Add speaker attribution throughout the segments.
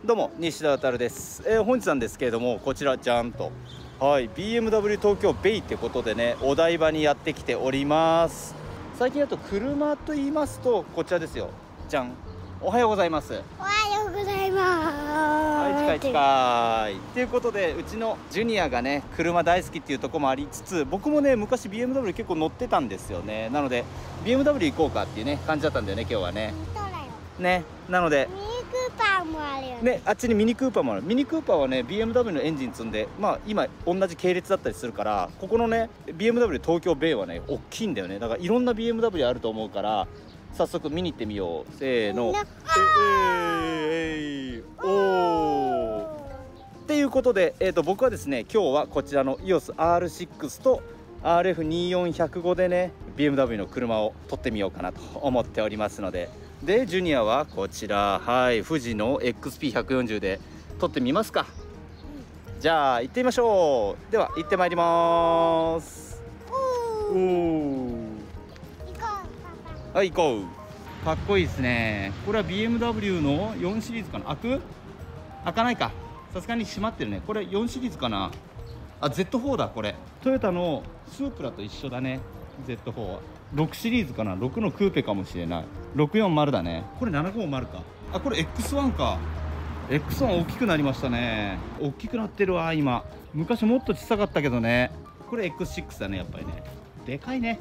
Speaker 1: どうも西田渉です。本日なんですけれども、こちらじゃんと、はい、BMW 東京ベイってことでね、お台場にやってきております。最近だと車と言いますとこちらですよ。じゃん。おはようございます。
Speaker 2: おはようございます。
Speaker 1: はい、近い。ということで、うちのジュニアがね、車大好きっていうところもありつつ、僕もね、昔 BMW 結構乗ってたんですよね。なので BMW 行こうかっていうね感じだったんだよね、今日はね。
Speaker 2: そうだよ。
Speaker 1: ね、なので
Speaker 2: ミニクーパーもあるよね。
Speaker 1: ね、あっちにミニクーパーもある。ミニクーパーはね BMW のエンジン積んで、まあ今同じ系列だったりするから、ここのね BMW 東京ベイはね大きいんだよね。だからいろんな BMW あると思うから、早速見に行ってみよう。せーの。おーっていうことで、僕はですね、今日はこちらの EOS R6 と RF24105 でね BMW の車を撮ってみようかなと思っておりますので、でジュニアはこちら、はい、富士の XP140 で撮ってみますか。じゃあ行ってみましょう。では行ってまいります。おー、
Speaker 2: 行こう、パパ。
Speaker 1: はい、行こう。かっこいいですね。これは BMW の4シリーズかな。開かないか。さすがに閉まってるね。これ4シリーズかな。あ、Z4 だ。これトヨタのスープラと一緒だね。 Z4 は6シリーズかな。6のクーペかもしれない。640だね。これ750か。あ、これ X1 か。 X1 大きくなりましたね。大きくなってるわ今。昔もっと小さかったけどね。これ X6 だね。やっぱりね、でかいね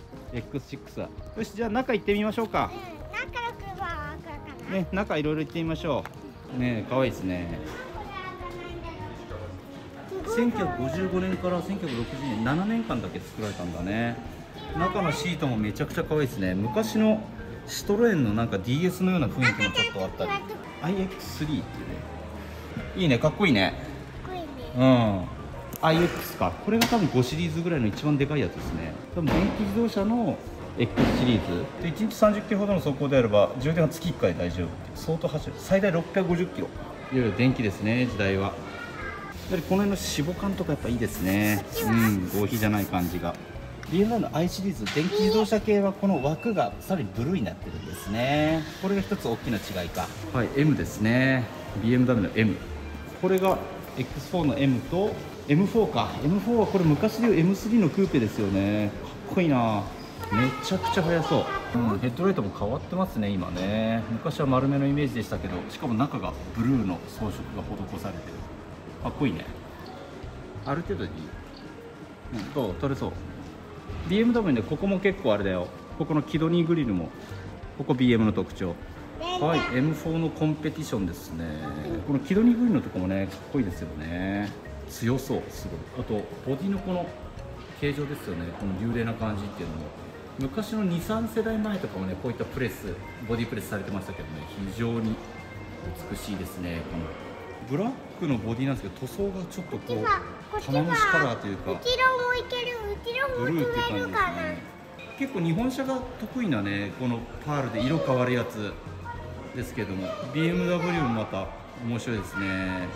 Speaker 1: X6 は。よし、じゃあ中行ってみましょうか。
Speaker 2: 中の車は開くかな。
Speaker 1: ね、中いろいろ行ってみましょうね。可愛いですね。1955年から1960年、7年間だけ作られたんだね。中のシートもめちゃくちゃ可愛いですね。昔のシトロエンのなんか DS のような雰囲気もちょっとあったり。 iX3 っていうね、いいね、かっこいいね。
Speaker 2: かっこいいね。
Speaker 1: うん、 iX か。これが多分5シリーズぐらいの一番でかいやつですね。多分電気自動車の X シリーズで1日30キロほどの走行であれば充電は月1回大丈夫っていう相当走る。最大650キロ。いろいろ電気ですね、時代は。やはりこの辺の脂肪感とかやっぱいいですね。うん、合皮じゃない感じが。 BMW の I シリーズ電気自動車系はこの枠がさらにブルーになってるんですね。これが一つ大きな違いか。はい、 M ですね。 BMW の M。 これが X4 の M と M4 か。 M4 はこれ昔でいう M3 のクーペですよね。かっこいいな。めちゃくちゃ速そう、うん、ヘッドライトも変わってますね今ね。昔は丸めのイメージでしたけど、しかも中がブルーの装飾が施されてる。かっこいいね。ある程度でいい。どう取れそう。 BMW でここも結構あれだよ。ここのキドニーグリルもここ BM の特徴。はい、 M4 のコンペティションですね。このキドニーグリルのとこもねかっこいいですよね。強そう、すごい。あとボディのこの形状ですよね。この流麗な感じっていうのも昔の 2,3 世代前とかもね、こういったプレス、ボディプレスされてましたけどね、非常に美しいですね。このブラックのボディなんですけど、塗装がちょっとこう玉虫カラーというか、
Speaker 2: 後ろもいける、後ろも
Speaker 1: ブルーっていう
Speaker 2: 取れ
Speaker 1: 感じです
Speaker 2: るかな。
Speaker 1: ね。結構日本車が得意なね、このパールで色変わるやつですけども、 BMW もまた面白いですね。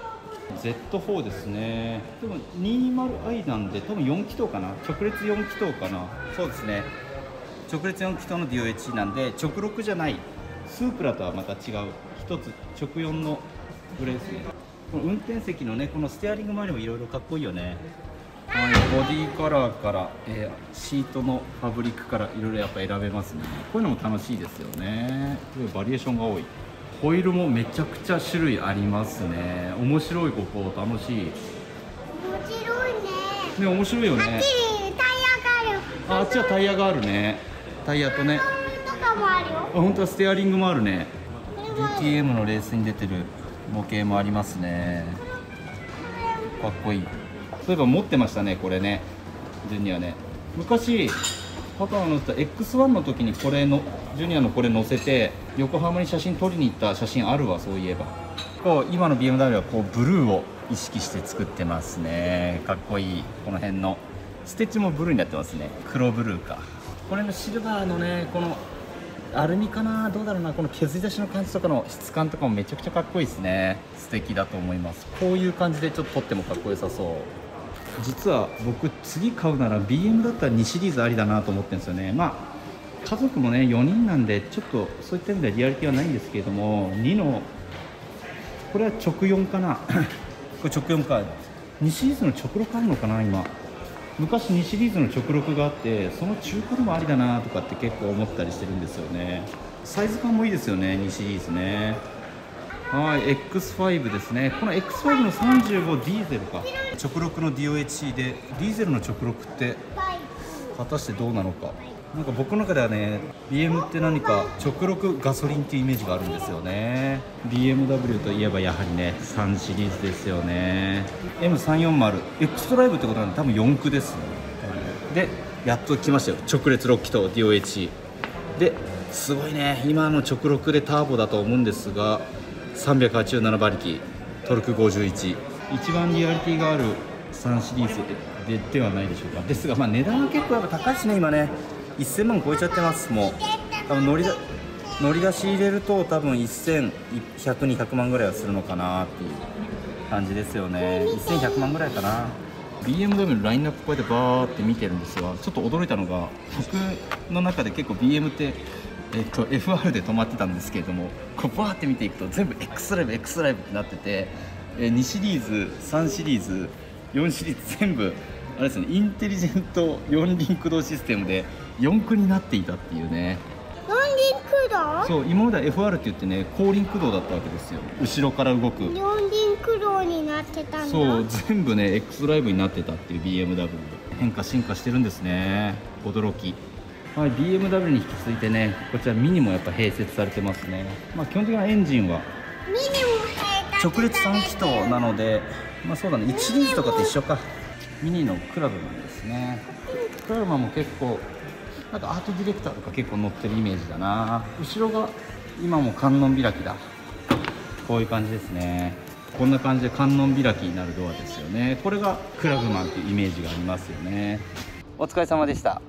Speaker 1: Z4 ですね。でも 20i なんで多分4気筒かな。直列4気筒かな。そうですね、直列4気筒の DOH なんで直6じゃない。スープラとはまた違う一つ直4のグレーですね。この運転席のね、このステアリング周りもいろいろかっこいいよね。はい、ボディカラーから、シートのファブリックからいろいろやっぱ選べますね。こういうのも楽しいですよね。すごいバリエーションが多い。ホイールもめちゃくちゃ種類ありますね。面白い、ここ楽しい。
Speaker 2: 面白いね。
Speaker 1: ね、面白いよね。
Speaker 2: あっちにタイヤがある。
Speaker 1: あっちはタイヤがあるね。タイヤとね、
Speaker 2: とかもあるよ。
Speaker 1: あ、本当はステアリングもあるね。DTM のレースに出てる模型もありますね。かっこいい。そういえば持ってましたね、これね、ジュニアね。昔パパが乗ってた X1 の時にこれのジュニアのこれ乗せて横浜に写真撮りに行った写真あるわ、そういえば。こう今の BMW はこうブルーを意識して作ってますね。かっこいい。この辺のステッチもブルーになってますね。黒ブルーか。これのシルバーのね、このアルミかな、どうだろうな、この削り出しの感じとかの質感とかもめちゃくちゃかっこいいですね。素敵だと思います。こういう感じでちょっと撮ってもかっこよさそう。実は僕次買うなら BM だったら2シリーズありだなと思ってるんですよね。まあ家族もね4人なんでちょっとそういった意味ではリアリティはないんですけれども、2のこれは直4かなこれ直4か。2シリーズの直6あるのかな今。昔2シリーズの直6があって、その中古でもありだなとかって結構思ったりしてるんですよね。サイズ感もいいですよね、2シリーズね。はい、X5 ですね。この X5 の35ディーゼルか。直6の DOHC で、ディーゼルの直6って果たしてどうなのか。なんか僕の中ではね、 BM って何か直6ガソリンっていうイメージがあるんですよね。 BMW といえばやはりね3シリーズですよね。 M340 エクストライブってことなんで多分4駆ですね。でやっと来ましたよ、直列6気筒 DOHC ですごいね。今の直6でターボだと思うんですが、387馬力、トルク51、一番リアリティがある3シリーズではないでしょうか。ですが、まあ値段は結構やっぱ高いですね今ね。1000万超えちゃってます。もう多分乗り出し入れると多分1100、200万ぐらいはするのかなっていう感じですよね。1100万ぐらいかな。 BMW のラインナップこうやってバーって見てるんですが、ちょっと驚いたのが、僕の中で結構 BM ってFR で止まってたんですけれども、こうバーって見ていくと全部 X ライブってなってて、2シリーズ3シリーズ4シリーズ全部あれですね、インテリジェント4輪駆動システムで4駆になっていたっていうね。
Speaker 2: 四輪駆動？
Speaker 1: そう、今までは FR って言ってね、後輪駆動だったわけですよ。後ろから動く。
Speaker 2: 四輪駆動になってたんだ。
Speaker 1: そう全部ね X ライブになってたっていう BMW 変化進化してるんですね。驚き。はい、BMW に引き続いてね、こちらミニもやっぱ併設されてますね。まあ基本的なエンジンは
Speaker 2: ミニも
Speaker 1: 直列3気筒なので、まあそうだね、1シリーズとかと一緒か。ミニのクラブなんですね。クラブも結構なんかアートディレクターとか結構乗ってるイメージだな。後ろが今も観音開きだ。こういう感じですね。こんな感じで観音開きになるドアですよね。これがクラブマンっていうイメージがありますよね。お疲れ様でした。
Speaker 2: はい。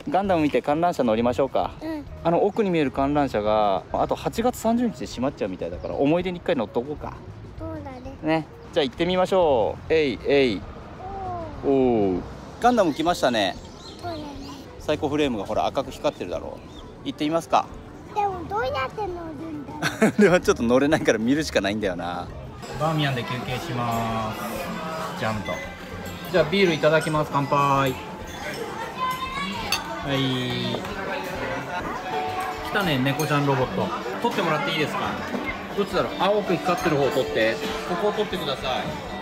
Speaker 1: ガンダム見て観覧車乗りましょうか。
Speaker 2: うん。
Speaker 1: 奥に見える観覧車があと8月30日で閉まっちゃうみたいだから、思い出に1回乗っとこうか
Speaker 2: そうだね。
Speaker 1: ね。じゃあ行ってみましょう。えいおお、ガンダム来ましたね。
Speaker 2: そうだね。
Speaker 1: サイコフレームがほら赤く光ってるだろう。行ってみますか。
Speaker 2: でもどうやって乗るんだろう。
Speaker 1: ではちょっと乗れないから見るしかないんだよな。バーミヤンで休憩します。ちゃんと。じゃあビールいただきます。乾杯。はい。来たね、猫ちゃんロボット。撮ってもらっていいですか。どっちだろう。青く光ってる方を撮って、ここを撮ってください。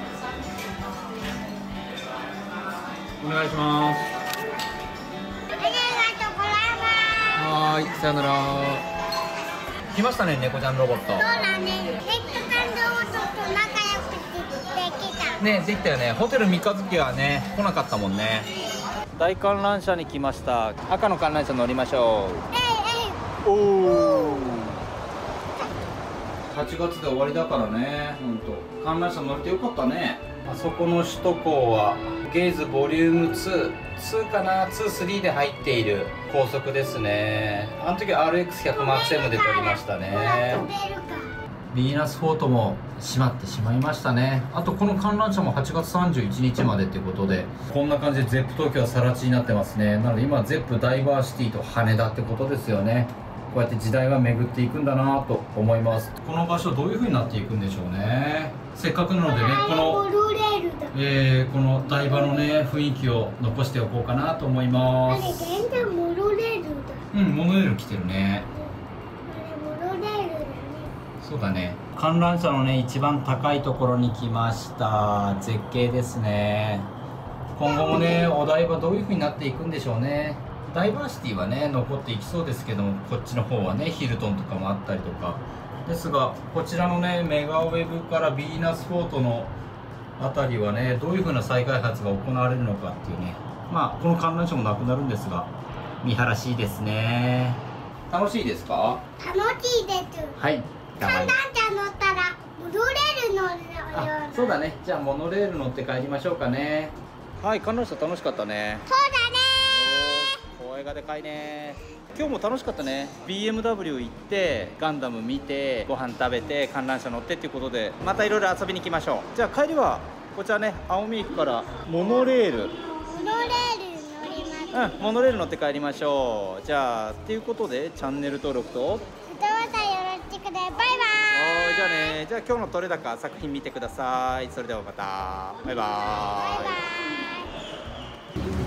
Speaker 1: お願いします。
Speaker 2: ありがとうございます。
Speaker 1: はーい、さよなら。来ましたね、猫ちゃんロボット。
Speaker 2: そうだね。ネット感動と仲良くできた。
Speaker 1: ね、できたよね。ホテル三日月はね来なかったもんね。大観覧車に来ました。赤の観覧車乗りましょう。おお、8月で終わりだからね。ほんと観覧車乗れてよかったね。あそこの首都高はゲイズボリューム2かな、23で入っている高速ですね。あの時 RX100 マーク7で撮りましたね。ヴィーナスフォートも閉まってしまいましたね。あとこの観覧車も8月31日までっていうことで、こんな感じで ZEP 東京は更地になってますね。なので今 ZEP ダイバーシティと羽田ってことですよね。こうやって時代は巡っていくんだなと思います。この場所どういう風になっていくんでしょうね。せっかくなのでね、この台場のね雰囲気を残しておこうかなと思います。
Speaker 2: 現在モノレールだ。
Speaker 1: うん、モノレール来てるね。
Speaker 2: モノレールだね。
Speaker 1: そうだね。観覧車のね一番高いところに来ました。絶景ですね。今後もねお台場どういう風になっていくんでしょうね。ダイバーシティはね残っていきそうですけども、こっちの方はねヒルトンとかもあったりとかですが、こちらのねメガウェブからヴィーナスフォートのあたりはねどういう風な再開発が行われるのかっていうね、まあこの観覧車もなくなるんですが見晴らしいですね。楽しいですか？
Speaker 2: 楽しいです。
Speaker 1: はい。
Speaker 2: 観覧車乗ったらモノレール乗るような。
Speaker 1: そうだね。じゃあモノレール乗って帰りましょうかね。はい、観覧車楽しかったね。
Speaker 2: そうだね。
Speaker 1: 声がでかいね。今日も楽しかったね。 BMW 行ってガンダム見てご飯食べて観覧車乗ってっていうことで、またいろいろ遊びに行きましょう。じゃあ帰りはこちらね、青海駅からモノレール
Speaker 2: モノレール乗ります。
Speaker 1: モノレール乗って帰りましょう。じゃあっていうことでチャンネル登録と
Speaker 2: グッドボタンよろしくね。バイバーイ。
Speaker 1: はい。
Speaker 3: じゃあね、じゃあ今日の撮れ高作品見てください。それではまた、バイバーイ。
Speaker 2: バイバイ。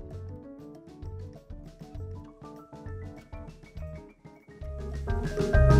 Speaker 3: バイバイ。